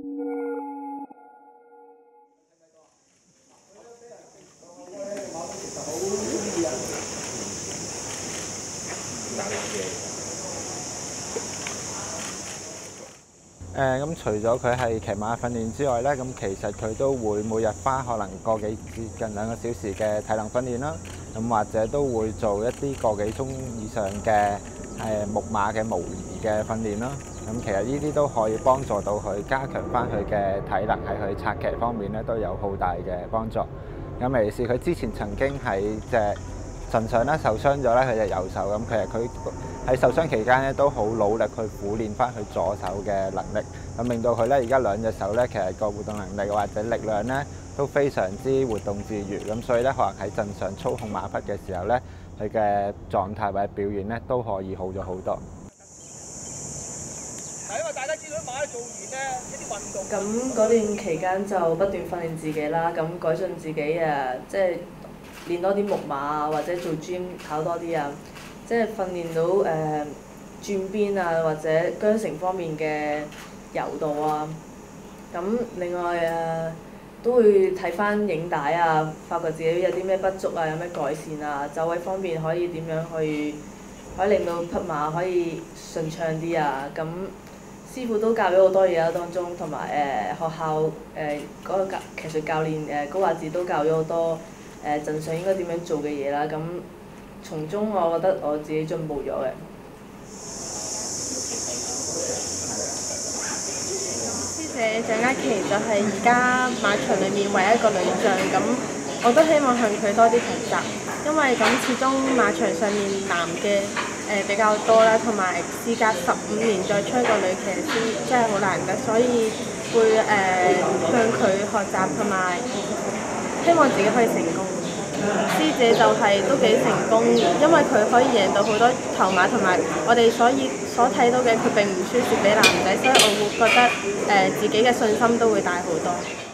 咁除咗佢係騎馬訓練之外咧，咁其實佢都會每日花可能接近2個小時嘅體能訓練啦。咁或者都會做一啲個幾鐘以上嘅木馬嘅模擬嘅訓練啦。咁其實呢啲都可以幫助到佢加強翻佢嘅體能，喺佢策騎方面咧都有好大嘅幫助。咁尤其是佢之前曾經喺隻腎上咧受傷咗咧，佢隻右手咁，其實佢喺受傷期間咧都好努力去苦練翻佢左手嘅能力，咁令到佢咧而家2隻手咧其實個活動能力或者力量咧都非常之活動自如，咁所以咧可能喺陣上操控馬匹嘅時候咧，佢嘅狀態或者表現咧都可以好咗好多。 係因為大家知道啲馬做完咧一啲運動， 咁嗰段期間就不斷訓練自己啦，咁改進自己即係練多啲木馬啊，或者做 gym 跑多啲啊，即係訓練到轉邊啊，或者韁繩方面嘅柔度啊。咁另外都會睇翻影帶啊，發覺自己有啲咩不足啊，有咩改善啊，走位方面可以點樣可以令到匹馬可以順暢啲啊。咁師傅都教咗好多嘢啦，當中同埋學校嗰個騎術教練高華智都教咗好多陣上應該點樣做嘅嘢啦。咁從中我覺得我自己進步咗嘅。 師姐鄭嘉琪就係而家馬場裡面唯一一個女將，咁我都希望向佢多啲學習，因為咁始終馬場上面男嘅比較多啦，同埋事隔15年再出一個女騎師真係好難得，所以會向佢學習同埋希望自己可以成功。師姐就係都幾成功，因為佢可以贏到好多頭馬，同埋我哋所睇到嘅佢並唔輸蝕俾男仔，所以我會覺得自己嘅信心都會大好多。